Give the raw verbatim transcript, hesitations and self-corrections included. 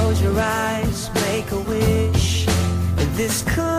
Close your eyes, make a wish. This could